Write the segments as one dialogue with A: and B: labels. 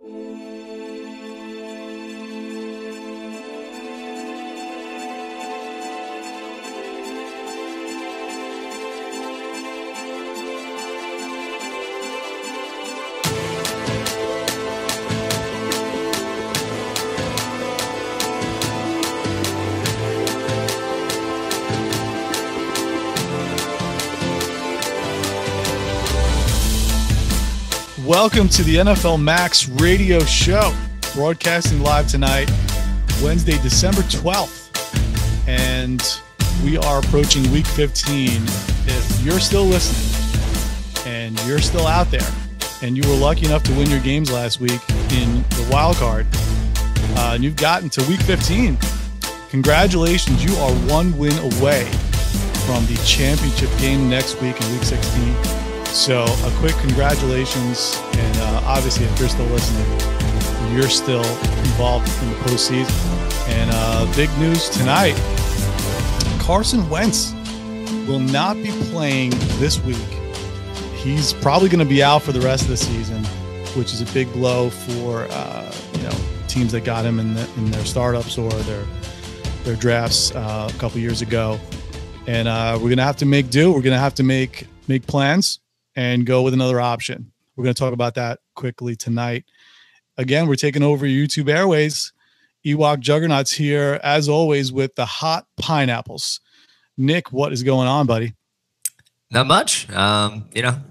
A: Welcome to the NFL Max radio show, broadcasting live tonight, Wednesday, December 12th. And we are approaching week 15. If you're still listening and you're still out there and you were lucky enough to win your games last week in the wild card, and you've gotten to week 15, congratulations. You are one win away from the championship game next week in week 16. So a quick congratulations, and obviously if you're still listening, you're still involved in the postseason. And big news tonight, Carson Wentz will not be playing this week. He's probably going to be out for the rest of the season, which is a big blow for teams that got him in their startups or their drafts a couple years ago. And we're going to have to make do. We're going to have to make plans and go with another option. We're going to talk about that quickly tonight. Again, we're taking over YouTube Airways. Ewok Juggernauts here, as always, with the hot pineapples. Nick, what is going on, buddy?
B: Not much. I'm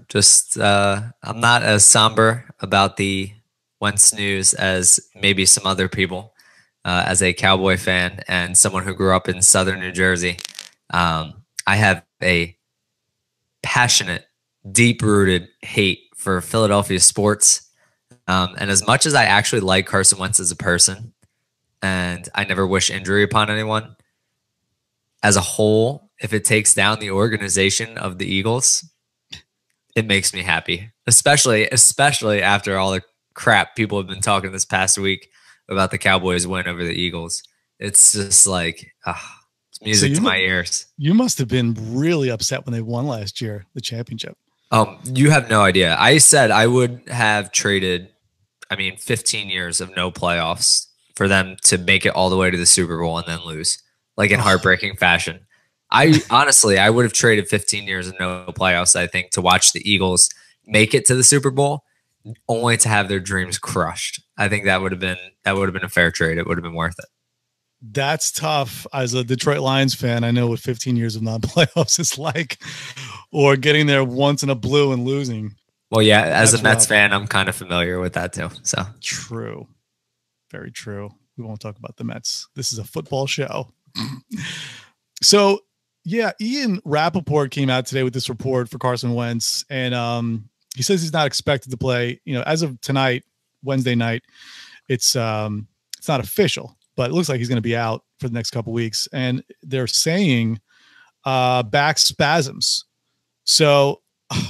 B: not as somber about the Wentz news as maybe some other people. As a Cowboy fan and someone who grew up in Southern New Jersey, I have a passionate, deep-rooted hate for Philadelphia sports. And as much as I actually like Carson Wentz as a person, and I never wish injury upon anyone, as a whole, if it takes down the organization of the Eagles, it makes me happy, especially after all the crap people have been talking this past week about the Cowboys win over the Eagles. It's just like, it's music to my ears.
A: You must have been really upset when they won last year, the championship.
B: You have no idea. I said I would have traded, 15 years of no playoffs for them to make it all the way to the Super Bowl and then lose, like in heartbreaking fashion. I would have traded 15 years of no playoffs, I think, to watch the Eagles make it to the Super Bowl, only to have their dreams crushed. I think that would have been a fair trade. It would have been worth it.
A: That's tough. As a Detroit Lions fan, I know what 15 years of non-playoffs is like, or getting there once in a blue and losing.
B: Well, yeah, as a Mets fan, I'm kind of familiar with that too. So
A: true. Very true. We won't talk about the Mets. This is a football show. So, yeah, Ian Rappaport came out today with this report for Carson Wentz, and he says he's not expected to play. As of tonight, Wednesday night, it's not official, but it looks like he's going to be out for the next couple of weeks. And they're saying back spasms. So,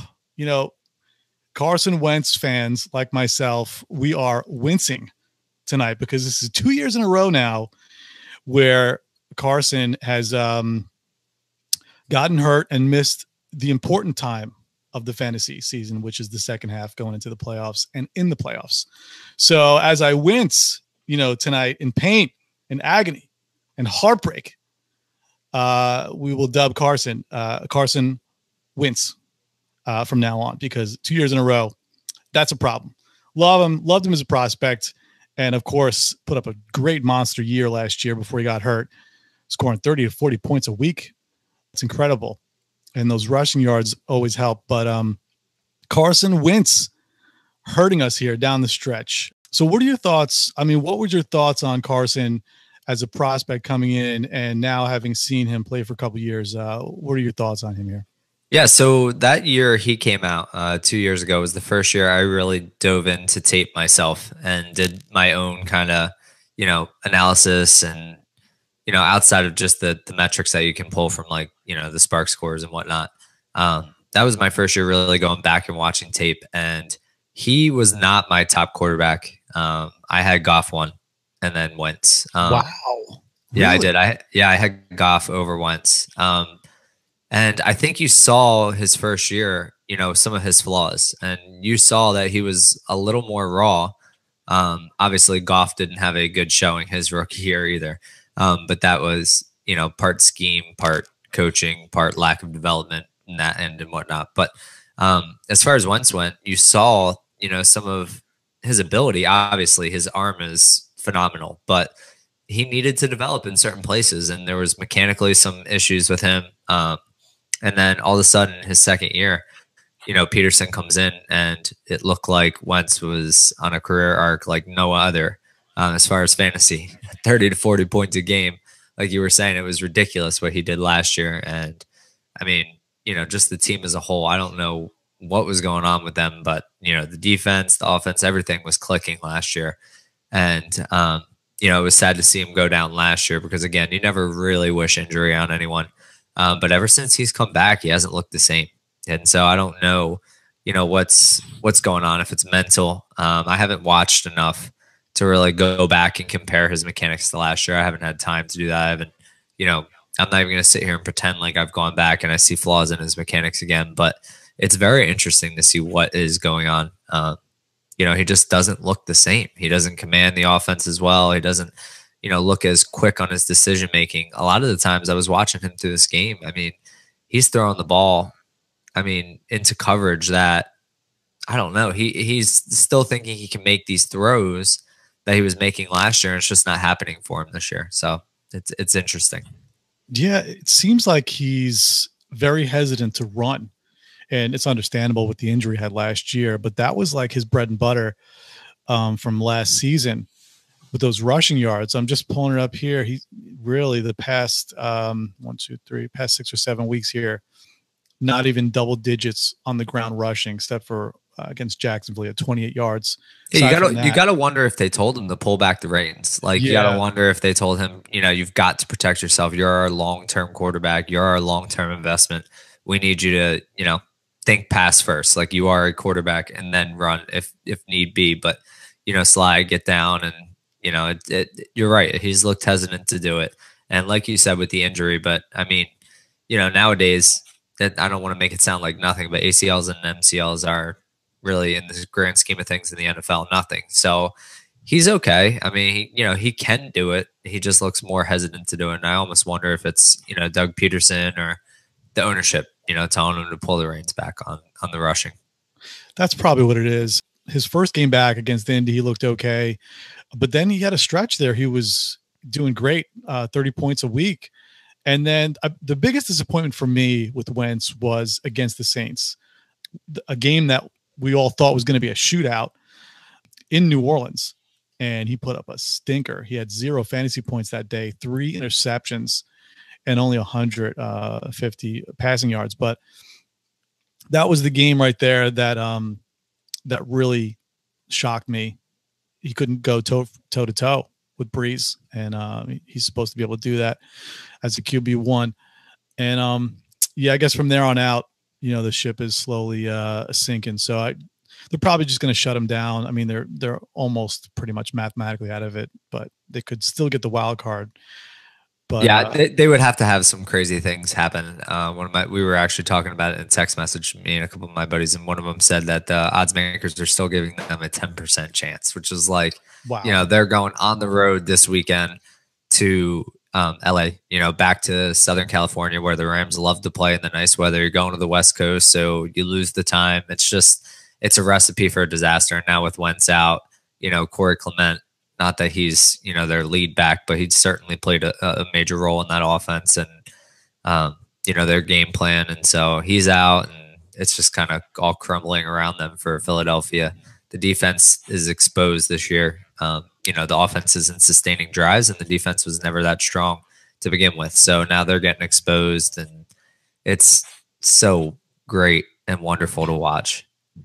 A: Carson Wentz fans like myself, we are wincing tonight because this is 2 years in a row now where Carson has gotten hurt and missed the important time of the fantasy season, which is the second half going into the playoffs and in the playoffs. So as I wince, tonight in pain and agony and heartbreak, we will dub Carson Wentz from now on, because 2 years in a row, that's a problem. Loved him as a prospect, and of course put up a great monster year last year before he got hurt, scoring 30 to 40 points a week. It's incredible. And those rushing yards always help. But Carson Wentz hurting us here down the stretch. So what are your thoughts? What were your thoughts on Carson as a prospect coming in and now having seen him play for a couple of years? What are your thoughts on him here?
B: Yeah, so that year he came out 2 years ago was the first year I really dove into tape myself and did my own kind of, analysis and, outside of just the metrics that you can pull from the Spark scores and whatnot. That was my first year really going back and watching tape, and he was not my top quarterback. I had Goff one and then Wentz.
A: Wow.
B: Yeah,
A: Really?
B: I did. I had Goff over Wentz. And I think you saw his first year, some of his flaws, and you saw that he was a little more raw Obviously, Goff didn't have a good showing his rookie year either, but that was part scheme, part coaching, part lack of development in that end and whatnot. But as far as Wentz went, you saw some of his ability. Obviously, his arm is phenomenal, but he needed to develop in certain places, and there was mechanically some issues with him. And then all of a sudden, his second year, Peterson comes in, and it looked like Wentz was on a career arc like no other as far as fantasy, 30 to 40 points a game. Like you were saying, it was ridiculous what he did last year. And I mean, just the team as a whole, I don't know what was going on with them, but the defense, the offense, everything was clicking last year. And, it was sad to see him go down last year because, again, you never really wish injury on anyone. But ever since he's come back, he hasn't looked the same. And so I don't know, what's going on, if it's mental. I haven't watched enough to really go back and compare his mechanics to last year. I haven't had time to do that. I haven't, I'm not even going to sit here and pretend like I've gone back and I see flaws in his mechanics again. But it's very interesting to see what is going on. He just doesn't look the same. He doesn't command the offense as well. He doesn't, look as quick on his decision making. A lot of the times I was watching him through this game. I mean, he's throwing the ball, into coverage that I don't know. He's still thinking he can make these throws that he was making last year, and it's just not happening for him this year. So it's interesting.
A: Yeah, it seems like he's very hesitant to run. And it's understandable with the injury he had last year, but that was like his bread and butter from last season with those rushing yards. I'm just pulling it up here. He really the past past 6 or 7 weeks here, not even double digits on the ground rushing, except for against Jacksonville at 28 yards.
B: Yeah, you gotta wonder if they told him to pull back the reins. Like you gotta wonder if they told him, you've got to protect yourself. You're our long-term quarterback. You're our long-term investment. We need you to, think pass first, like you are a quarterback, and then run if need be. But slide, get down, and you're right. He's looked hesitant to do it, and like you said with the injury. But I mean, nowadays, that I don't want to make it sound like nothing, but ACLs and MCLs are really, in the grand scheme of things in the NFL, nothing. So he's okay. I mean, he can do it. He just looks more hesitant to do it. And I almost wonder if it's Doug Peterson or the ownership, telling him to pull the reins back on the rushing.
A: That's probably what it is. His first game back against Indy, he looked okay, but then he had a stretch there. He was doing great, 30 points a week. And then the biggest disappointment for me with Wentz was against the Saints, a game that we all thought was going to be a shootout in New Orleans. And he put up a stinker. He had 0 fantasy points that day, 3 interceptions, and only 150 passing yards. But that was the game right there that that really shocked me. He couldn't go toe to toe with Breeze, and he's supposed to be able to do that as a QB1. And I guess from there on out, the ship is slowly sinking. So they're probably just going to shut him down. I mean, they're almost pretty much mathematically out of it, but they could still get the wild card. But,
B: yeah, they would have to have some crazy things happen. We were actually talking about it in text message, me and a couple of my buddies, and one of them said that the odds makers are still giving them a 10% chance, which is like, wow. They're going on the road this weekend to LA, back to Southern California, where the Rams love to play in the nice weather. You're going to the West Coast, so you lose the time. It's a recipe for a disaster. And now with Wentz out, Corey Clement, not that he's, their lead back, but he's certainly played a major role in that offense and, their game plan. And so he's out, and it's just kind of all crumbling around them for Philadelphia. The defense is exposed this year. The offense isn't sustaining drives, and the defense was never that strong to begin with. So now they're getting exposed, and it's so great and wonderful to watch.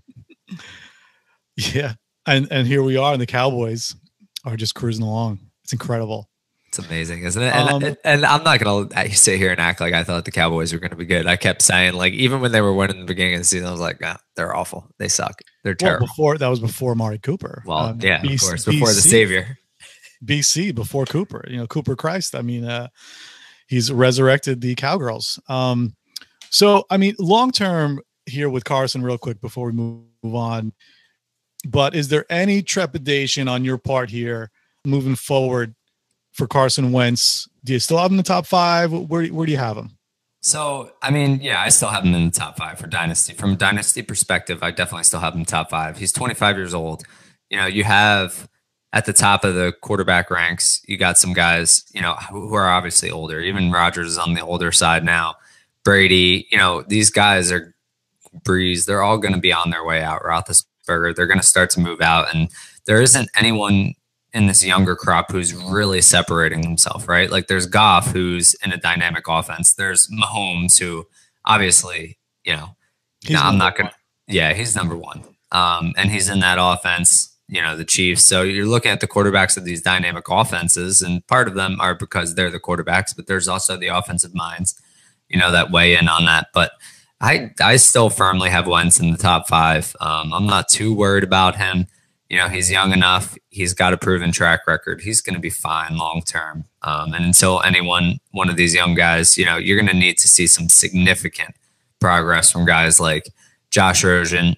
A: Yeah. And here we are, and the Cowboys are just cruising along. It's incredible.
B: It's amazing, isn't it? And I'm not going to sit here and act like I thought the Cowboys were going to be good. I kept saying, like, even when they were winning the beginning of the season, I was like, they're awful. They suck. They're terrible.
A: That was before Amari Cooper.
B: Well, of course, before the savior.
A: BC, before Cooper. Cooper Christ. I mean, he's resurrected the Cowgirls. So, I mean, long term here with Carson, real quick before we move on, But is there any trepidation on your part here moving forward for Carson Wentz? Do you still have him in the top 5? Where do you have him?
B: So, I mean, yeah, I still have him in the top 5 for Dynasty. From a Dynasty perspective, I definitely still have him top 5. He's 25 years old. You have at the top of the quarterback ranks, you got some guys, who are obviously older. Even Rodgers is on the older side now. Brady, these guys are Breeze. They're all going to be on their way out. Roethlisberger, they're going to start to move out. And there isn't anyone in this younger crop who's really separating himself, right? Like there's Goff, who's in a dynamic offense. There's Mahomes, who obviously, I'm not going to, he's number one. And he's in that offense, the Chiefs. So you're looking at the quarterbacks of these dynamic offenses, and part of them are because they're the quarterbacks, but there's also the offensive minds, that weigh in on that. But I still firmly have Wentz in the top 5. I'm not too worried about him. He's young enough. He's got a proven track record. He's going to be fine long term. And until one of these young guys, you're going to need to see some significant progress from guys like Josh Rosen,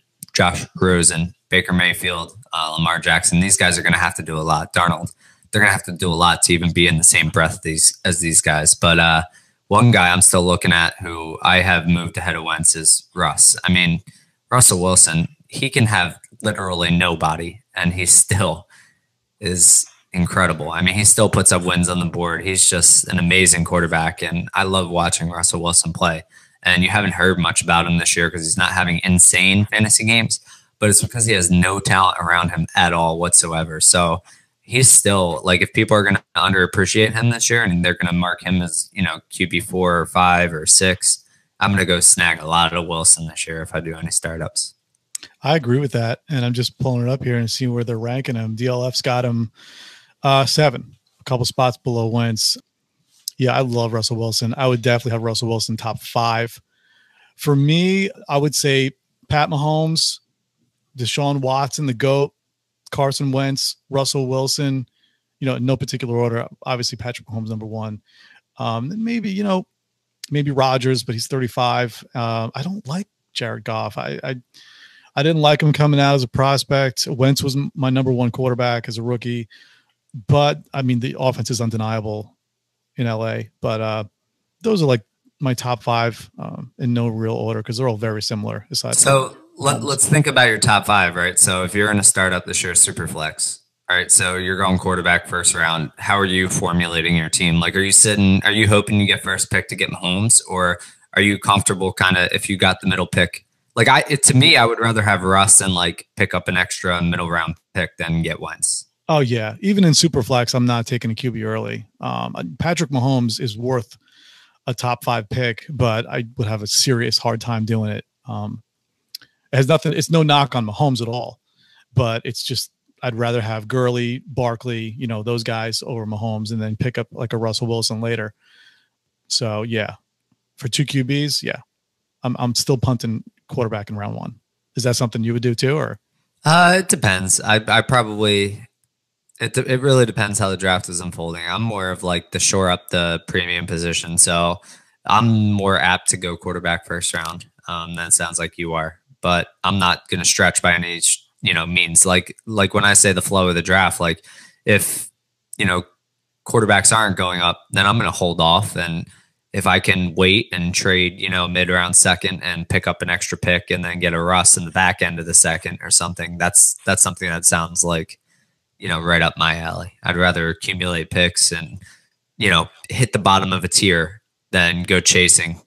B: Baker Mayfield, Lamar Jackson. These guys are going to have to do a lot. Darnold, they're going to have to do a lot to even be in the same breath as these guys. But one guy I'm still looking at who I have moved ahead of Wentz is Russ. I mean, Russell Wilson, he can have literally nobody, and he still is incredible. I mean, he still puts up wins on the board. He's just an amazing quarterback, and I love watching Russell Wilson play. And you haven't heard much about him this year because he's not having insane fantasy games, but it's because he has no talent around him at all whatsoever. So he's still, like, if people are going to underappreciate him this year and they're going to mark him as, QB 4 or 5 or 6, I'm going to go snag a lot of Wilson this year if I do any startups.
A: I agree with that. And I'm just pulling it up here and seeing where they're ranking him. DLF's got him 7, a couple spots below Wentz. Yeah, I love Russell Wilson. I would definitely have Russell Wilson top 5. For me, I would say Pat Mahomes, Deshaun Watson, the GOAT, Carson Wentz, Russell Wilson, in no particular order. Obviously, Patrick Mahomes, number 1. Maybe Rodgers, but he's 35. I don't like Jared Goff. I didn't like him coming out as a prospect. Wentz was my number 1 quarterback as a rookie. But, I mean, the offense is undeniable in LA. But those are like my top 5 in no real order because they're all very similar.
B: So let's think about your top 5, right? So if you're in a startup this year, Superflex, right? So you're going quarterback first round. How are you formulating your team? Like, are you hoping you get first pick to get Mahomes, or are you comfortable kind of if you got the middle pick? Like to me, I would rather have Russ and like pick up an extra middle round pick than get Wentz.
A: Oh yeah. Even in Superflex, I'm not taking a QB early. Patrick Mahomes is worth a top 5 pick, but I would have a serious hard time doing it. It has nothing. It's no knock on Mahomes at all, but it's just, I'd rather have Gurley, Barkley, those guys over Mahomes, and then pick up like a Russell Wilson later. So yeah, for 2 QBs, yeah, I'm still punting quarterback in round 1. Is that something you would do too, or?
B: It depends. I probably, it really depends how the draft is unfolding. I'm more of like the shore up the premium position. So I'm more apt to go quarterback first round. That sounds like you are, but I'm not going to stretch by any, means. Like when I say the flow of the draft, like if, quarterbacks aren't going up, then I'm going to hold off. And if I can wait and trade, mid-round second and pick up an extra pick and then get a Russ in the back end of the second or something, that's something that sounds like, right up my alley. I'd rather accumulate picks and, hit the bottom of a tier than go chasing.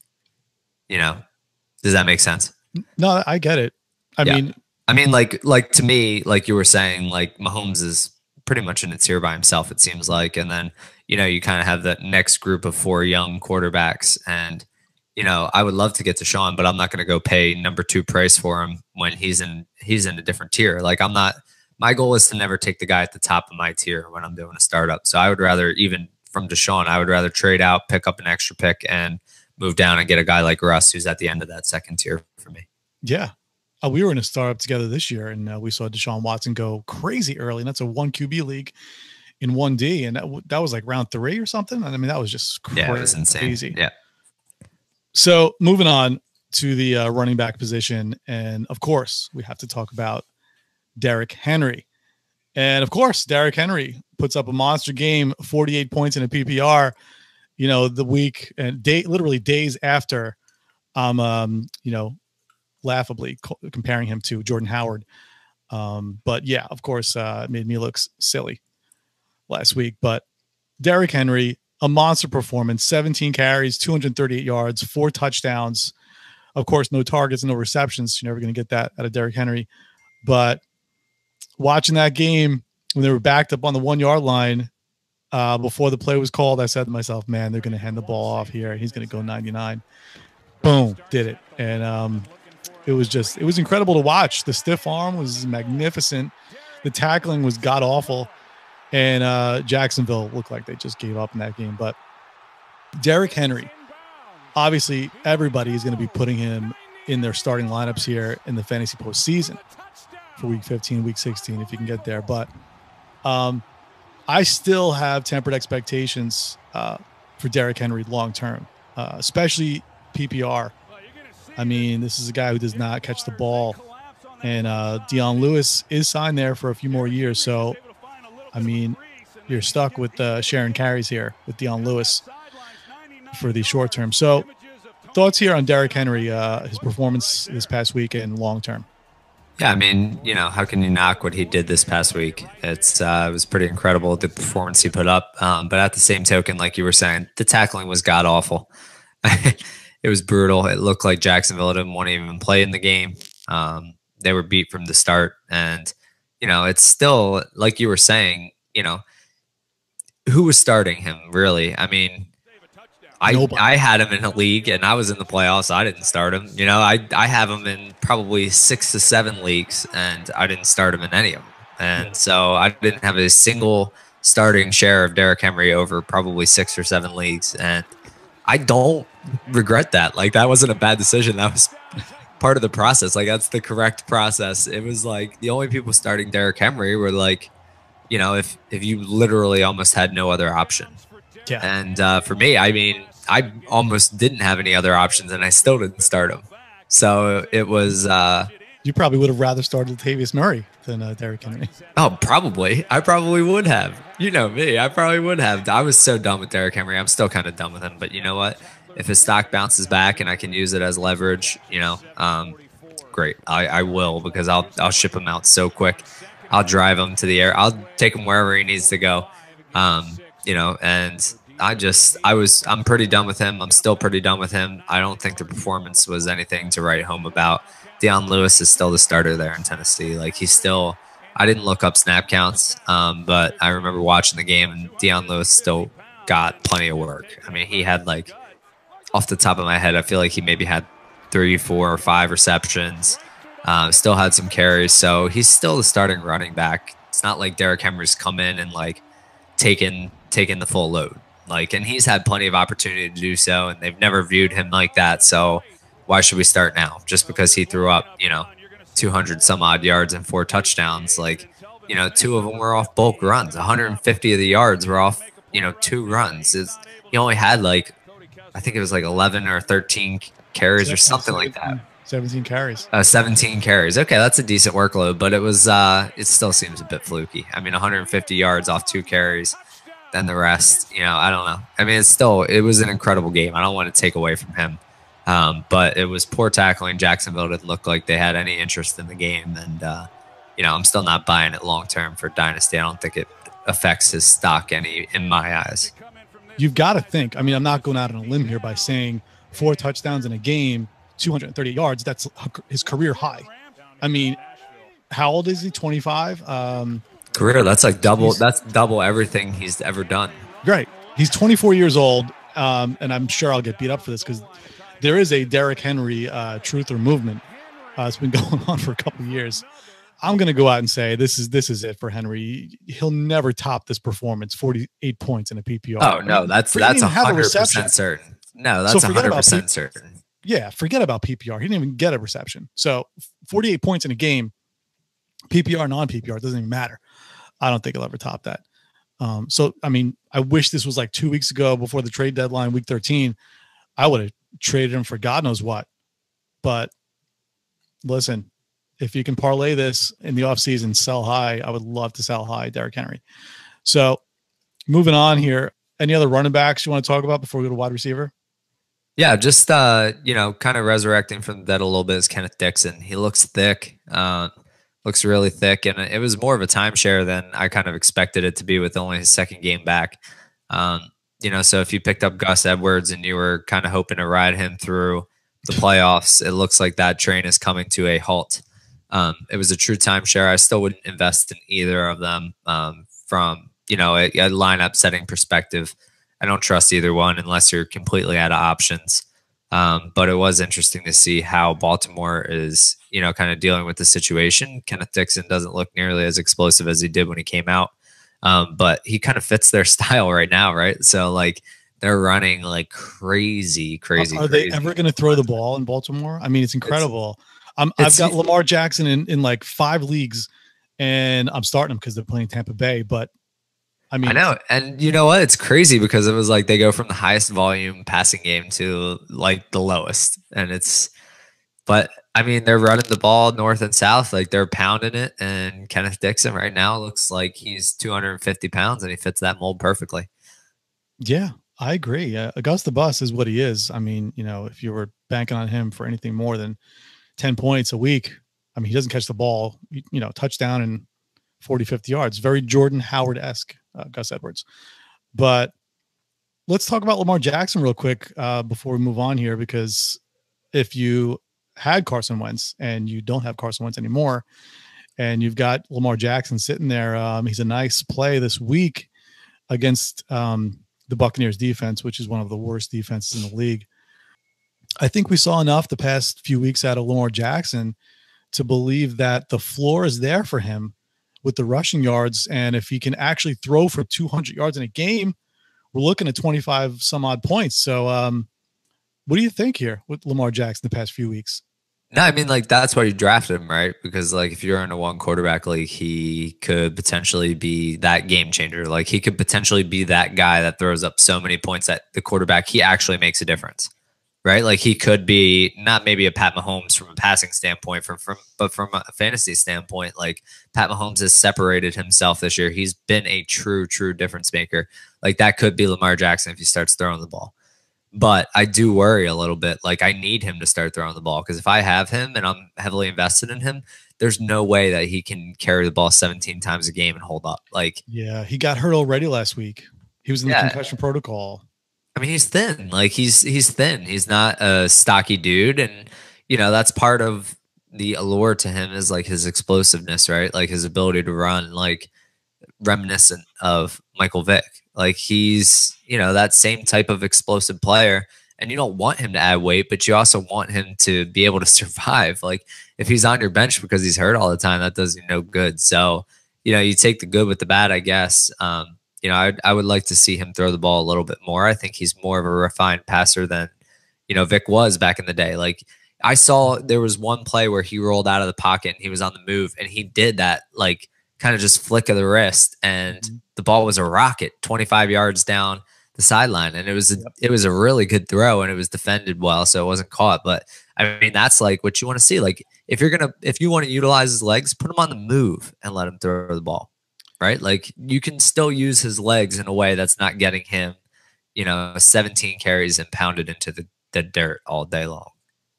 B: Does that make sense?
A: No, I get it. I mean,
B: like to me, like you were saying, like Mahomes is pretty much in a tier by himself, it seems like. And then, you kind of have the next group of 4 young quarterbacks. And, I would love to get to Deshaun, but I'm not going to go pay number 2 price for him when he's in a different tier. Like my goal is to never take the guy at the top of my tier when I'm doing a startup. So I would rather, even from Deshaun, I would rather trade out, pick up an extra pick and move down and get a guy like Russ, who's at the end of that second tier for me.
A: Yeah. We were in a startup together this year, and we saw Deshaun Watson go crazy early, and that's a 1 QB league in 1D, and that was like round 3 or something. I mean, that was just crazy.
B: Yeah, it was insane. Yeah.
A: So moving on to the running back position, and of course, we have to talk about Derrick Henry. And of course, Derrick Henry puts up a monster game, 48 points in a PPR, the week and literally days after laughably comparing him to Jordan Howard. But yeah, of course, it made me look silly last week. But Derrick Henry, a monster performance, 17 carries, 238 yards, 4 touchdowns. Of course, no targets, no receptions. You're never going to get that out of Derrick Henry. But watching that game when they were backed up on the 1 yard line before the play was called, I said to myself, man, they're going to hand the ball off here. He's going to go 99. Boom, did it. And it was incredible to watch. The stiff arm was magnificent. The tackling was god awful. And Jacksonville looked like they just gave up in that game. But Derrick Henry, obviously everybody is going to be putting him in their starting lineups here in the fantasy postseason for week 15, week 16, if you can get there. But I still have tempered expectations for Derrick Henry long-term, especially PPR. I mean, this is a guy who does not catch the ball. And Dion Lewis is signed there for a few more years. So, I mean, you're stuck with sharing carries here with Dion Lewis for the short term. So, thoughts here on Derrick Henry, his performance this past week and long term?
B: Yeah, I mean, how can you knock what he did this past week? It was pretty incredible, the performance he put up. But at the same token, like you were saying, the tackling was god awful. It was brutal. It looked like Jacksonville didn't want to even play in the game. They were beat from the start. And, it's still, like you were saying, who was starting him, really? I mean, I had him in a league and I was in the playoffs. I didn't start him. I have him in probably 6 to 7 leagues and I didn't start him in any of them. And so I didn't have a single starting share of Derrick Henry over probably 6 or 7 leagues. And I don't regret that. Like, that wasn't a bad decision. That was part of the process. Like, that's the correct process. It was like the only people starting Derrick Henry were like, if you literally almost had no other option.
A: Yeah.
B: And for me, I mean, I almost didn't have any other options and I still didn't start him. So it was...
A: you probably would have rather started Latavius Murray than Derrick Henry.
B: Oh, probably. I probably would have. You know me. I probably would have. I was so done with Derrick Henry. I'm still kind of done with him. But you know what? If his stock bounces back and I can use it as leverage, great. I will, because I'll ship him out so quick. I'll drive him to the air. I'll take him wherever he needs to go. And I'm pretty done with him. I'm still pretty done with him. I don't think the performance was anything to write home about. Dion Lewis is still the starter there in Tennessee. Like, I didn't look up snap counts, but I remember watching the game and Dion Lewis still got plenty of work. I mean, he had, like, off the top of my head, I feel like he maybe had 3, 4, or 5 receptions. Still had some carries. So he's still the starting running back. It's not like Derrick Henry's come in and like taken the full load. Like, and he's had plenty of opportunity to do so, and they've never viewed him like that. So why should we start now? Just because he threw up, 200 some odd yards and 4 touchdowns, like, 2 of them were off bulk runs. 150 of the yards were off, 2 runs. He only had like, I think it was like 11 or 13 carries or something like that.
A: 17 carries.
B: 17 carries. Okay, that's a decent workload, but it still seems a bit fluky. I mean, 150 yards off 2 carries. Then the rest, I don't know. I mean, it was an incredible game. I don't want to take away from him. But it was poor tackling. Jacksonville didn't look like they had any interest in the game. And, I'm still not buying it long-term for Dynasty. I don't think it affects his stock any in my eyes.
A: You've got to think. I mean, I'm not going out on a limb here by saying 4 touchdowns in a game, 238 yards. That's his career high. I mean, how old is he? 25?
B: Career, that's like double. That's double everything he's ever done.
A: Right. He's 24 years old, and I'm sure I'll get beat up for this because there is a Derrick Henry truth or movement. It's been going on for a couple of years. I'm going to go out and say this is it for Henry. He'll never top this performance. 48 points in a PPR.
B: Oh no, that's 100% certain. No, that's 100% certain.
A: Yeah, forget about PPR. He didn't even get a reception. So 48 points in a game, PPR, non-PPR, it doesn't even matter. I don't think he'll ever top that. So, I mean, I wish this was like 2 weeks ago before the trade deadline, week 13. I would have traded him for God knows what. But listen, if you can parlay this in the offseason, sell high. I would love to sell high Derrick Henry. So moving on here, any other running backs you want to talk about before we go to wide receiver?
B: Yeah, just kind of resurrecting from the dead a little bit is Kenneth Dixon. He looks thick, looks really thick, and it was more of a timeshare than I kind of expected it to be with only his second game back. So if you picked up Gus Edwards and you were kind of hoping to ride him through the playoffs, it looks like that train is coming to a halt. It was a true timeshare. I still wouldn't invest in either of them from a lineup setting perspective. I don't trust either one unless you're completely out of options. But it was interesting to see how Baltimore is, kind of dealing with the situation. Kenneth Dixon doesn't look nearly as explosive as he did when he came out. But he kind of fits their style right now, right? So like they're running like crazy. Are
A: they ever going to throw the ball in Baltimore? I mean, it's incredible. I've got Lamar Jackson in like 5 leagues, and I'm starting them because they're playing Tampa Bay. But I mean, I
B: know. And you know what? It's crazy because it was like they go from the highest volume passing game to like the lowest. But I mean, they're running the ball north and south, like they're pounding it. And Kenneth Dixon right now looks like he's 250 pounds and he fits that mold perfectly.
A: Yeah, I agree. Augusta Bus is what he is. I mean, if you were banking on him for anything more than 10 points a week, I mean, he doesn't catch the ball, touchdown and 40, 50 yards. Very Jordan Howard-esque. Gus Edwards. But let's talk about Lamar Jackson real quick before we move on here, because if you had Carson Wentz and you don't have Carson Wentz anymore, and you've got Lamar Jackson sitting there, he's a nice play this week against the Buccaneers defense, which is one of the worst defenses in the league. I think we saw enough the past few weeks out of Lamar Jackson to believe that the floor is there for him with the rushing yards. And if he can actually throw for 200 yards in a game, we're looking at 25 some odd points. So what do you think here with Lamar Jackson the past few weeks?
B: No, I mean, like, that's why you drafted him, right? Because, like, if you're in a one quarterback league, he could potentially be that game changer. Like, he could potentially be that guy that throws up so many points that the quarterback, he actually makes a difference, right? Like, he could be not maybe a Pat Mahomes from a passing standpoint, but from a fantasy standpoint, like, Pat Mahomes has separated himself this year. He's been a true difference maker. Like, that could be Lamar Jackson if he starts throwing the ball. But I do worry a little bit. Like, I need him to start throwing the ball, because if I have him and I'm heavily invested in him, there's no way that he can carry the ball 17 times a game and hold up. Like,
A: yeah, he got hurt already last week. He was in the concussion protocol.
B: I mean, he's thin. Like, he's thin. He's not a stocky dude, and that's part of the allure to him is like his explosiveness, right? Like his ability to run, like reminiscent of Michael Vick. Like, he's that same type of explosive player, and you don't want him to add weight, but you also want him to be able to survive. Like, if he's on your bench because he's hurt all the time, that does you no good. So, you take the good with the bad, I guess. I would like to see him throw the ball a little bit more. I think he's more of a refined passer than, Vic was back in the day. Like, I saw there was one play where he rolled out of the pocket and he was on the move, and he did that, like, kind of just flick of the wrist, and the ball was a rocket 25 yards down the sideline. And it was a really good throw, and it was defended well, so it wasn't caught. But I mean, that's like what you want to see. Like, if you want to utilize his legs, put him on the move and let him throw the ball, right? Like, you can still use his legs in a way that's not getting him, 17 carries and pounded into the dirt all day long.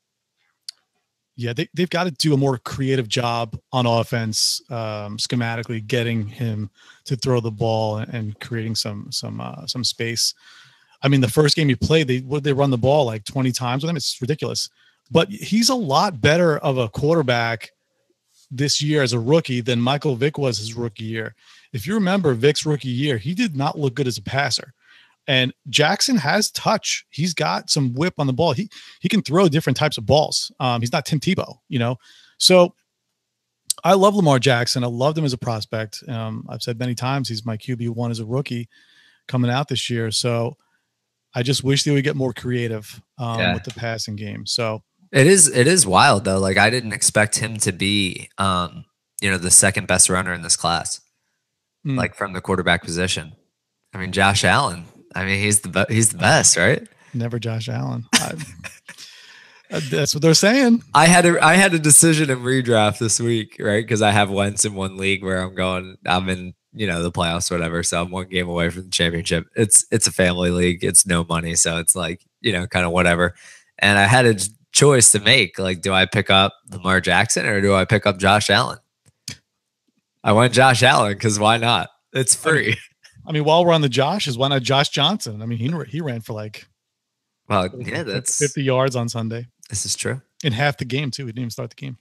A: Yeah, they've got to do a more creative job on offense, schematically getting him to throw the ball and creating some space. I mean, the first game he played, they run the ball like 20 times with him. It's ridiculous. But he's a lot better of a quarterback this year as a rookie than Michael Vick was his rookie year. If you remember Vick's rookie year, he did not look good as a passer. And Jackson has touch. He's got some whip on the ball. He can throw different types of balls. He's not Tim Tebow, So I love Lamar Jackson. I loved him as a prospect. I've said many times he's my QB1 as a rookie coming out this year. So I just wish they would get more creative with the passing game. So
B: it is wild though. Like, I didn't expect him to be the second best runner in this class, like from the quarterback position. I mean, Josh Allen. I mean, he's the best, right?
A: Never Josh Allen. That's what they're saying.
B: I had a decision in redraft this week, right? Because I have Wentz in one league where I'm in, the playoffs, or whatever. So I'm one game away from the championship. It's a family league. It's no money. So it's like, kind of whatever. And I had a choice to make. Like, do I pick up Lamar Jackson or do I pick up Josh Allen? I went Josh Allen because why not? It's free.
A: I mean, while we're on the Joshes, why not Josh Johnson? I mean, he ran for
B: that's
A: 50 yards on Sunday.
B: This is true.
A: In half the game, too. He didn't even start the game.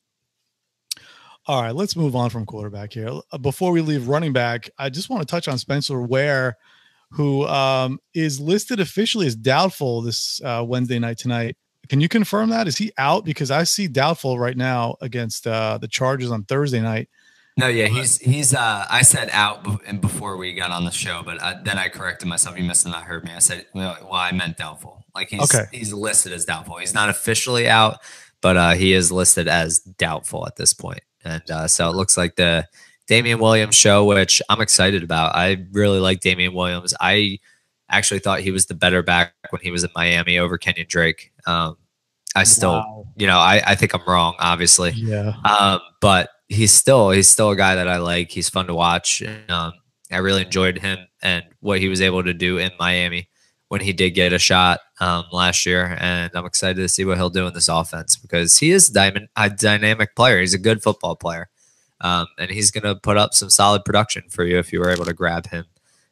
A: All right, let's move on from quarterback here. Before we leave running back, I just want to touch on Spencer Ware, who is listed officially as doubtful this Wednesday night tonight. Can you confirm that? Is he out? Because I see doubtful right now against the Chargers on Thursday night.
B: No, yeah, he's. I said out before we got on the show, but then I corrected myself. You must have not heard me. I said, well, I meant doubtful. Like he's listed as doubtful. He's not officially out, but he is listed as doubtful at this point. And so it looks like the Damian Williams show, which I'm excited about. I really like Damian Williams. I actually thought he was the better back when he was in Miami over Kenyon Drake. I still, I think I'm wrong, obviously.
A: Yeah.
B: But he's still a guy that I like. He's fun to watch. And, I really enjoyed him and what he was able to do in Miami when he did get a shot last year. And I'm excited to see what he'll do in this offense because he is a dynamic player. He's a good football player. And he's going to put up some solid production for you if you were able to grab him,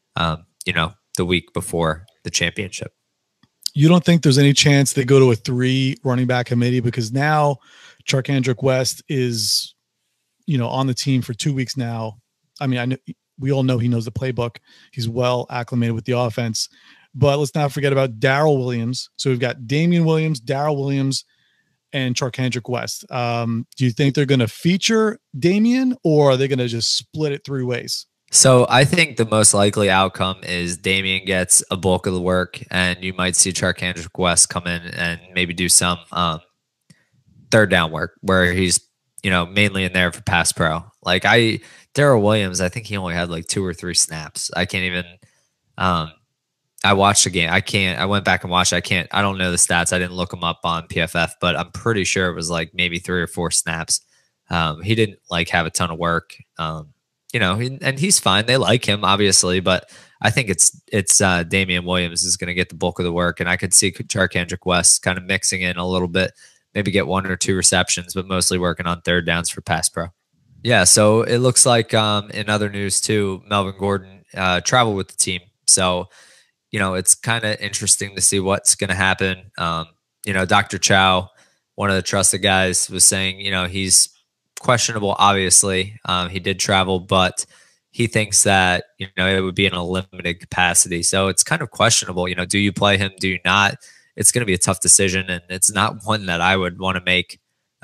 B: the week before the championship.
A: You don't think there's any chance they go to a 3 running back committee because now Charcandrick West is, on the team for 2 weeks now. I mean, I know we all know he knows the playbook. He's well acclimated with the offense, but let's not forget about Darrell Williams. So we've got Damian Williams, Darrell Williams, and Charcandrick West. Do you think they're going to feature Damian or are they going to just split it 3 ways?
B: So I think the most likely outcome is Damian gets a bulk of the work and you might see Charcandrick West come in and maybe do some third down work where he's, mainly in there for pass pro. Like Darrell Williams, I think he only had like 2 or 3 snaps. I can't even, I watched the game. I went back and watched. I don't know the stats. I didn't look them up on PFF, but I'm pretty sure it was like maybe 3 or 4 snaps. He didn't have a ton of work. And he's fine. They like him, obviously, but I think it's Damian Williams is going to get the bulk of the work, and I could see Charcandrick West kind of mixing in a little bit, maybe get 1 or 2 receptions, but mostly working on third downs for pass pro. Yeah, so it looks like in other news too, Melvin Gordon traveled with the team. So, it's kind of interesting to see what's going to happen. Dr. Chow, one of the trusted guys, was saying, he's questionable, obviously. He did travel, but he thinks that, it would be in a limited capacity. So it's kind of questionable. Do you play him? Do you not? It's going to be a tough decision, and it's not one that I would want to make,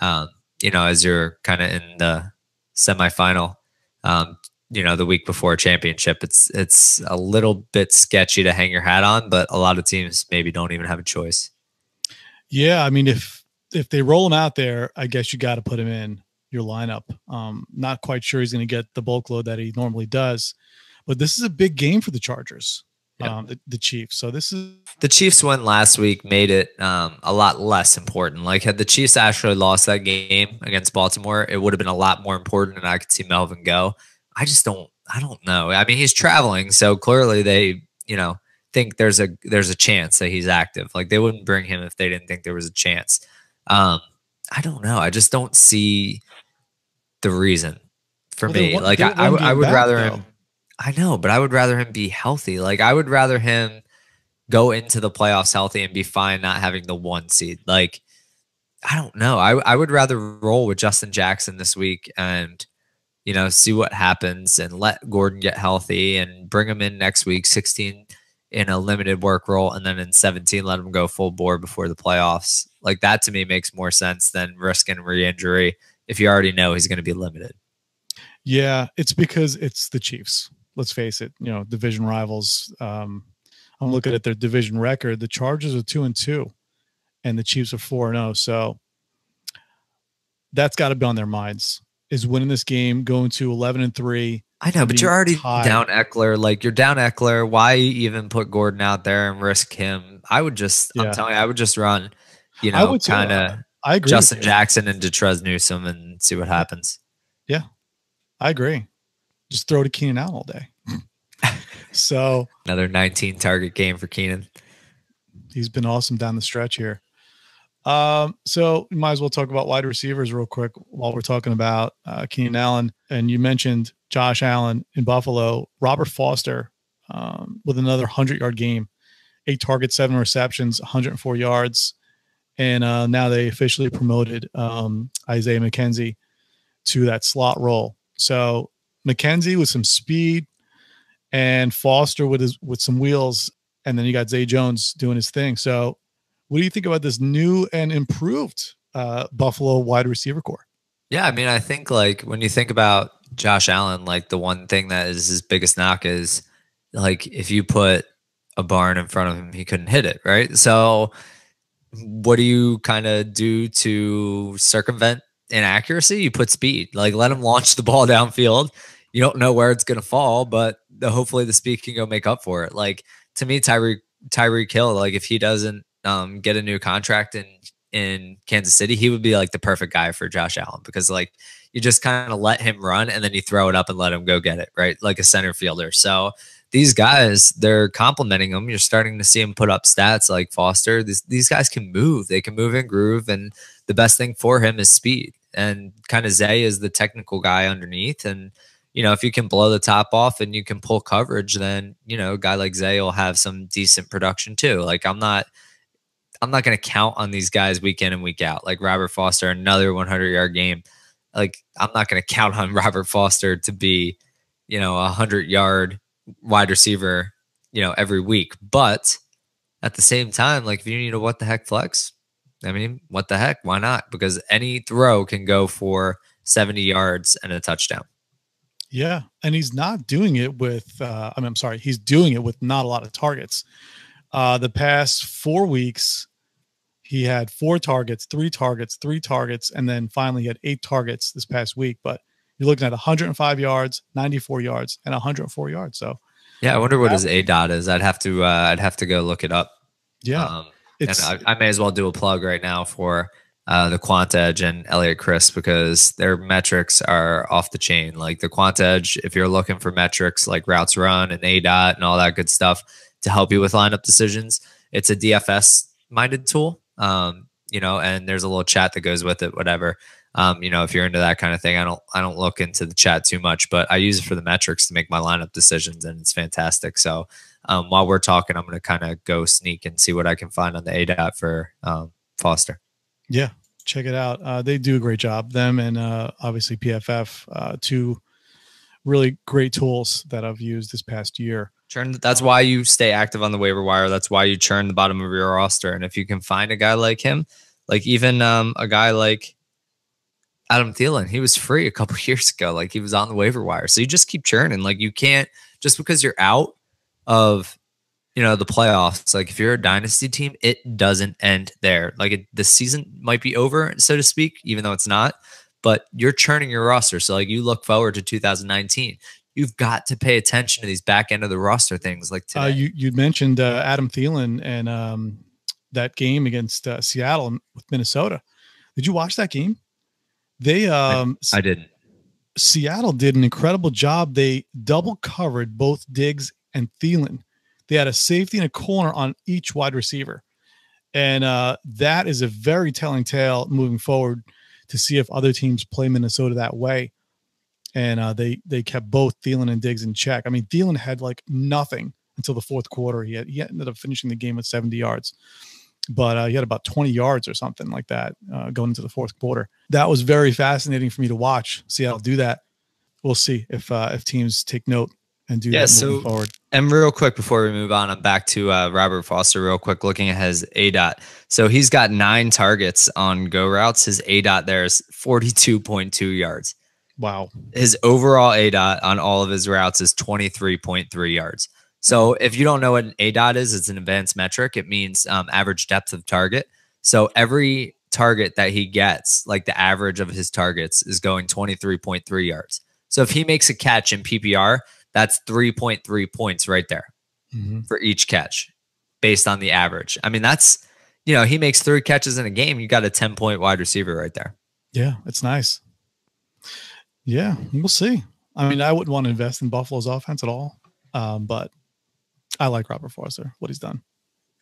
B: as you're kind of in the semifinal, the week before a championship. It's a little bit sketchy to hang your hat on, but a lot of teams maybe don't even have a choice.
A: Yeah, I mean, if they roll him out there, I guess you got to put him in your lineup. Not quite sure he's going to get the bulk load that he normally does, but this is a big game for the Chargers, the Chiefs. So the
B: Chiefs win last week made it a lot less important. Like had the Chiefs actually lost that game against Baltimore, it would have been a lot more important, and I could see Melvin go. I don't know. I mean, he's traveling, so clearly they, think there's a chance that he's active. Like they wouldn't bring him if they didn't think there was a chance. I don't know. I just don't see the reason for me. Like I would rather him. I know, but I would rather him be healthy. Like I would rather him go into the playoffs healthy and be fine not having the 1 seed. Like I don't know. I would rather roll with Justin Jackson this week and see what happens and let Gordon get healthy and bring him in next week 16 in a limited work role, and then in 17 let him go full bore before the playoffs. Like that to me makes more sense than risking re-injury if you already know he's going to be limited.
A: Yeah, it's because it's the Chiefs. Let's face it, division rivals. I'm looking at their division record. The Chargers are 2-2 and the Chiefs are 4-0. So that's got to be on their minds, is winning this game, going to 11-3.
B: I know, but you're already down Eckler. Like you're down Eckler. Why even put Gordon out there and risk him? I'm telling you, I would just run
A: I would too.
B: kind of
A: I agree.
B: Justin Jackson and Detrez Newsome and see what happens.
A: Yeah, I agree. Just throw to Keenan Allen all day. So
B: another 19 target game for Keenan.
A: He's been awesome down the stretch here. So we might as well talk about wide receivers real quick while we're talking about Keenan Allen. And you mentioned Josh Allen in Buffalo. Robert Foster with another 100-yard game, 8 targets, 7 receptions, 104 yards. And now they officially promoted Isaiah McKenzie to that slot role. So McKenzie with some speed and Foster with some wheels. And then you got Zay Jones doing his thing. So what do you think about this new and improved Buffalo wide receiver core?
B: Yeah, I mean, I think like when you think about Josh Allen, like the one thing that is his biggest knock is like if you put a barn in front of him, he couldn't hit it, right? So what do you kind of do to circumvent inaccuracy? You put speed. Like let him launch the ball downfield. You don't know where it's going to fall, but hopefully the speed can go make up for it. Like to me, Tyreek Hill, like if he doesn't get a new contract in Kansas City, he would be like the perfect guy for Josh Allen because like you just kind of let him run and then you throw it up and let him go get it, right? Like a center fielder. So these guys, they're complimenting him. You're starting to see him put up stats like Foster. These guys can move. They can move and groove. And the best thing for him is speed. And kind of Zay is the technical guy underneath. And, if you can blow the top off and you can pull coverage, then, a guy like Zay will have some decent production too. Like I'm not going to count on these guys week in and week out. Like Robert Foster, another 100-yard game. Like I'm not going to count on Robert Foster to be, a 100-yard wide receiver, every week. But at the same time, like if you need a what the heck flex, I mean, what the heck? Why not? Because any throw can go for 70 yards and a touchdown.
A: Yeah. And he's not doing it with, I'm sorry. He's doing it with not a lot of targets. The past 4 weeks, he had 4 targets, 3 targets, 3 targets, and then finally he had 8 targets this past week. But you're looking at 105 yards, 94 yards, and 104 yards. So,
B: yeah, I wonder what his ADOT is. I'd have to go look it up.
A: Yeah,
B: and I may as well do a plug right now for the QuantEdge and Elliot Chris because their metrics are off the chain. Like the QuantEdge, if you're looking for metrics like routes run and ADOT and all that good stuff to help you with lineup decisions, it's a DFS minded tool. And there's a little chat that goes with it, whatever. If you're into that kind of thing, I don't look into the chat too much, but I use it for the metrics to make my lineup decisions and it's fantastic. So while we're talking, I'm going to kind of go sneak and see what I can find on the ADOT for Foster. Yeah, check it out. They do a great job. Them and obviously PFF, 2 really great tools that I've used this past year. That's why you stay active on the waiver wire. That's why you churn the bottom of your roster. And if you can find a guy like him, like even a guy like Adam Thielen, he was free a couple years ago. Like he was on the waiver wire. So you just keep churning. Like you can't, just because you're out of, the playoffs, like if you're a dynasty team, it doesn't end there. Like the season might be over, so to speak, even though it's not, but you're churning your roster. So like you look forward to 2019. You've got to pay attention to these back end of the roster things like today. You mentioned Adam Thielen and that game against Seattle with Minnesota. Did you watch that game? I didn't. Seattle did an incredible job. They double covered both Diggs and Thielen. They had a safety and a corner on each wide receiver. And that is a very telling tale moving forward to see if other teams play Minnesota that way. And they kept both Thielen and Diggs in check. I mean, Thielen had like nothing until the fourth quarter. He ended up finishing the game with 70 yards. But he had about 20 yards or something like that going into the fourth quarter. That was very fascinating for me to watch Seattle do that. We'll see if teams take note and do that moving forward. And real quick before we move on, I'm back to Robert Foster real quick, looking at his ADOT. So he's got 9 targets on go routes. His ADOT there is 42.2 yards. Wow. His overall ADOT on all of his routes is 23.3 yards. So if you don't know what an ADOT is, it's an advanced metric. It means average depth of target. So every target that he gets, like the average of his targets is going 23.3 yards. So if he makes a catch in PPR, that's 3.3 points right there for each catch based on the average. I mean, that's, he makes 3 catches in a game. You got a 10-point wide receiver right there.
A: Yeah, it's nice. Yeah, we'll see. I mean, I wouldn't want to invest in Buffalo's offense at all, but I like Robert Forster, what he's done.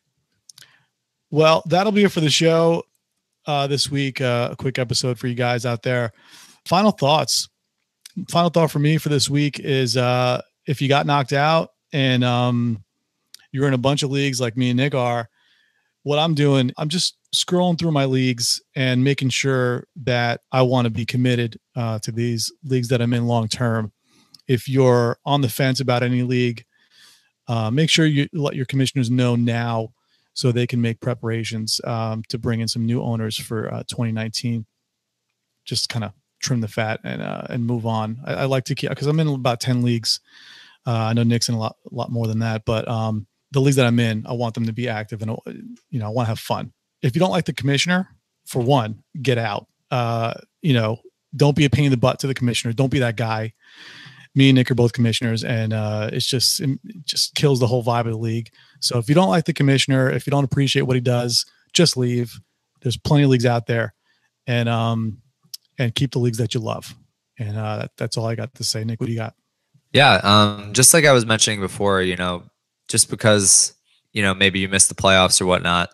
A: Well, that'll be it for the show this week. A quick episode for you guys out there. Final thoughts. Final thought for me for this week is if you got knocked out and you're in a bunch of leagues like me and Nick are, what I'm doing, I'm just scrolling through my leagues and making sure that I want to be committed to these leagues that I'm in long term. If you're on the fence about any league, make sure you let your commissioners know now so they can make preparations to bring in some new owners for 2019. Just kind of trim the fat and move on. I like to keep, because I'm in about 10 leagues. I know Nick's in a lot more than that, but the leagues that I'm in, I want them to be active and, I want to have fun. If you don't like the commissioner, for one, get out. Don't be a pain in the butt to the commissioner. Don't be that guy. Me and Nick are both commissioners, and it just kills the whole vibe of the league. So if you don't like the commissioner, if you don't appreciate what he does, just leave. There's plenty of leagues out there, and keep the leagues that you love. And that's all I got to say. Nick, what do you got?
B: Yeah, just like I was mentioning before, just because maybe you missed the playoffs or whatnot,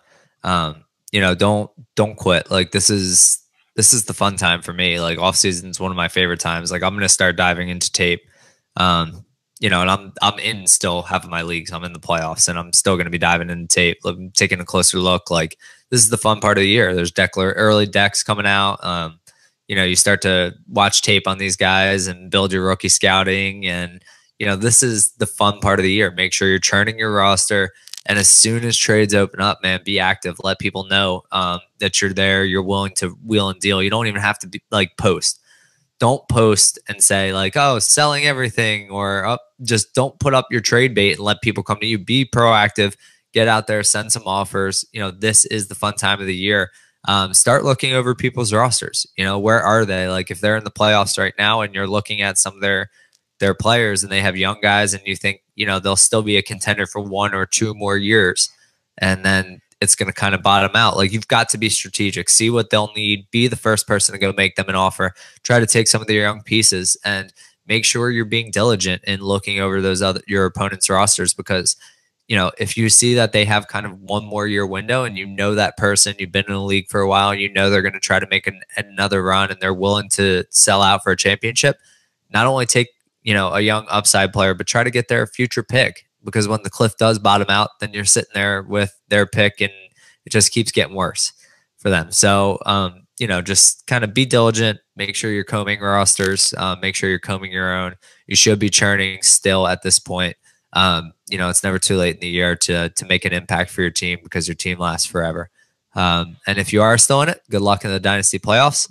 B: don't quit. Like this is the fun time for me. Like off season is one of my favorite times. Like I'm gonna start diving into tape. And I'm in still half of my leagues. I'm in the playoffs, and I'm still gonna be diving into tape, taking a closer look. Like this is the fun part of the year. There's early decks coming out. You start to watch tape on these guys and build your rookie scouting, and this is the fun part of the year. Make sure you're churning your roster. And as soon as trades open up, man, be active. Let people know that you're there. You're willing to wheel and deal. You don't even have to be post. Don't post and say oh, selling everything, or just don't put up your trade bait and let people come to you. Be proactive. Get out there. Send some offers. This is the fun time of the year. Start looking over people's rosters. Where are they? If they're in the playoffs right now and you're looking at some of their players and they have young guys and you think, they'll still be a contender for 1 or 2 more years, and then it's going to kind of bottom out. You've got to be strategic, see what they'll need, be the first person to go make them an offer, try to take some of their young pieces, and make sure you're being diligent in looking over your opponent's rosters, because if you see that they have kind of 1 more year window and that person, you've been in the league for a while, and they're going to try to make another run and they're willing to sell out for a championship, not only take a young upside player, but try to get their future pick, because when the cliff does bottom out, then you're sitting there with their pick and it just keeps getting worse for them. So, just kind of be diligent, make sure you're combing rosters, make sure you're combing your own. You should be churning still at this point. It's never too late in the year to make an impact for your team, because your team lasts forever. And if you are still in it, good luck in the dynasty playoffs.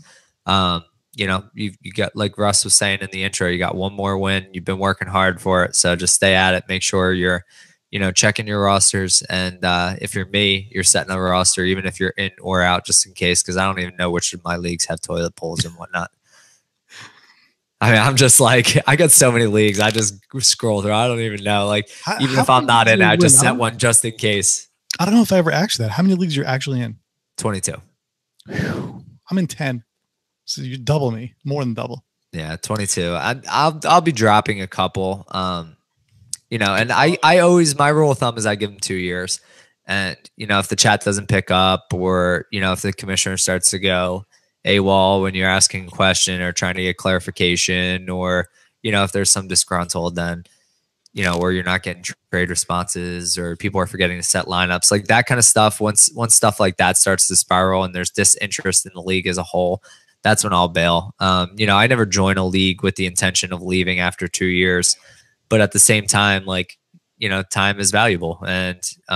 B: You got, like Russ was saying in the intro, you got 1 more win. You've been working hard for it. So just stay at it. Make sure you're, checking your rosters. And if you're me, you're setting up a roster, even if you're in or out, just in case, because I don't even know which of my leagues have toilet poles and whatnot. I mean, I'm just I got so many leagues. I just scroll through. I don't even know. Even if I'm not in, I just set one just in case.
A: I don't know if I ever asked that. How many leagues you're actually in?
B: 22.
A: Whew. I'm in 10. So you double me, more than double.
B: Yeah, 22. I'll be dropping a couple. And I always, my rule of thumb is I give them 2 years. And if the chat doesn't pick up, or if the commissioner starts to go AWOL when you're asking a question or trying to get clarification, or if there's some disgruntled, then where you're not getting trade responses, or people are forgetting to set lineups, that kind of stuff. Once stuff like that starts to spiral and there's disinterest in the league as a whole, that's when I'll bail. I never join a league with the intention of leaving after 2 years, but at the same time, time is valuable. And,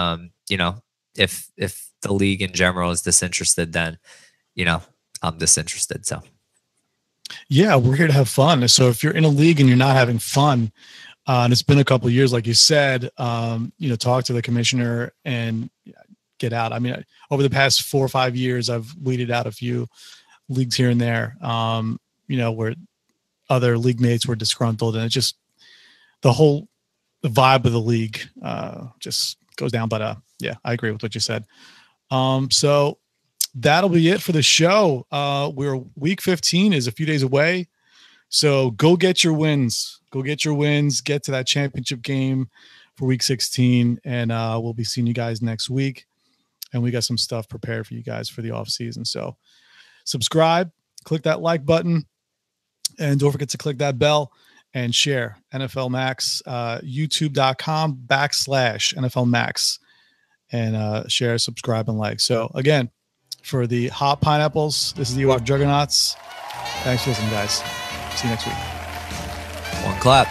B: if the league in general is disinterested, then, I'm disinterested. So,
A: yeah, we're here to have fun. So if you're in a league and you're not having fun, and it's been a couple of years, like you said, talk to the commissioner and get out. I mean, over the past 4 or 5 years, I've weeded out a few leagues here and there, where other league mates were disgruntled, and it just, the vibe of the league just goes down. But yeah, I agree with what you said. So that'll be it for the show. We're week 15 is a few days away. So go get your wins. Go get your wins. Get to that championship game for week 16. And we'll be seeing you guys next week. And we got some stuff prepared for you guys for the off season. So subscribe, click that like button, and don't forget to click that bell and share NFL Max, youtube.com/NFL Max, and share, subscribe, and like. So again, for the Hot Pineapples, this is the UF Juggernauts. Thanks for listening, guys. See you next week.
B: One clap.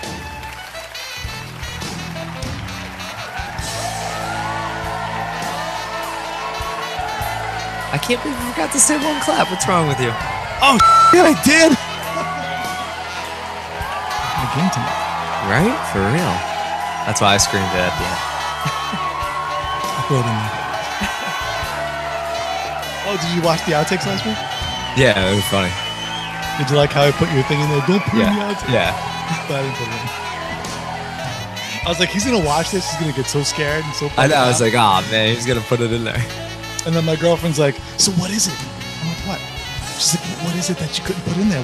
B: I can't believe you forgot to say one clap. What's wrong with you?
A: Oh, shit, I did. My game tonight.
B: Right? For real. That's why I screamed it at the end.
A: I throw it in there. Oh, did you watch the outtakes last week?
B: Yeah, it was funny.
A: Did you like how I put your thing in there? Don't put in the outtakes.
B: Yeah.
A: But I didn't put it in. I was like, he's going to watch this. He's going to get so scared and so
B: I know. I was like, oh, man, he's going to put it in there.
A: And then my girlfriend's like, so what is it? I'm like, what? She's like, what is it that you couldn't put in there?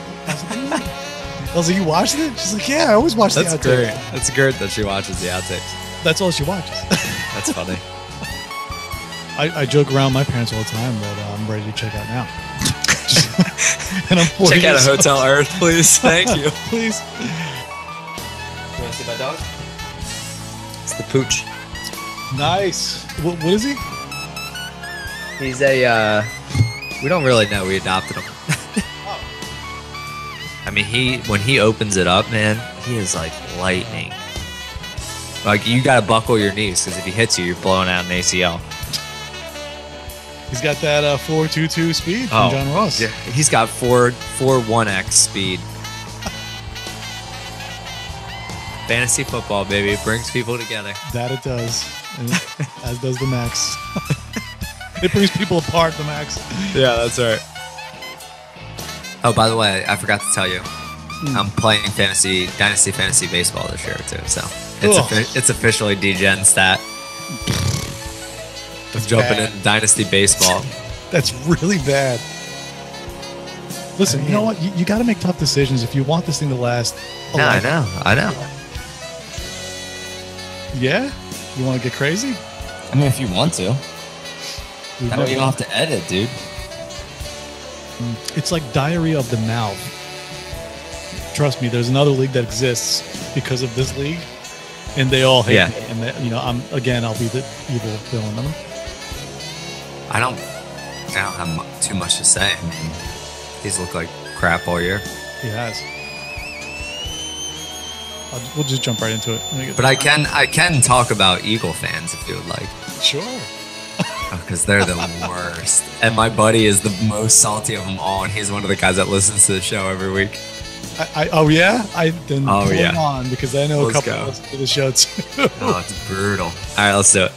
A: I was like, you watched it? She's like, yeah, I always watch the outtakes.
B: That's great. That's great that she watches the outtakes.
A: That's all she watches.
B: That's funny.
A: I joke around my parents all the time that I'm ready to check out now. And I'm 40
B: check out a
A: years old.
B: Hotel Earth, please. Thank you.
A: Please.
B: You want to see my dog? It's the Pooch.
A: Nice. What is he?
B: He's a, we don't really know. We adopted him. I mean, when he opens it up, man, he is like lightning. Like, you got to buckle your knees because if he hits you, you're blowing out an ACL.
A: He's got that 4.22 speed from John Ross.
B: Yeah, he's got 4.1x speed. Fantasy football, baby. It brings people together.
A: That it does. And as does the Max. It brings people apart, the Max.
B: Yeah, that's right. Oh, by the way, I forgot to tell you. I'm playing Dynasty Fantasy Baseball this year, too. So it's officially DGen stat. I'm jumping in Dynasty Baseball.
A: That's really bad. Listen, you know what? You got to make tough decisions if you want this thing to last.
B: No, I know.
A: Yeah? You want to get crazy?
C: I mean, if you want to. That way you don't have to edit, dude.
A: It's like diarrhea of the mouth. Trust me, there's another league that exists because of this league, and they all hate me. And I'll be the evil villain.
B: I don't have too much to say. I mean, he's looked like crap all year.
A: He has. We'll just jump right into it.
B: But I can talk about Eagle fans if you would like.
A: Sure.
B: Because they're the worst. And my buddy is the most salty of them all, and he's one of the guys that listens to the show every week.
A: Oh, yeah? Then pull him on, because I know a couple of listen to the show, too.
B: Oh, it's brutal. All right, let's do it.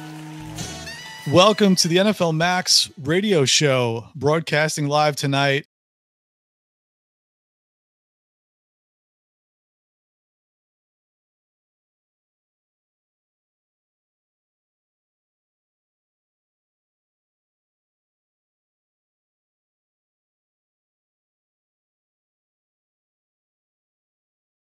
A: Welcome to the NFL Max radio show, broadcasting live tonight,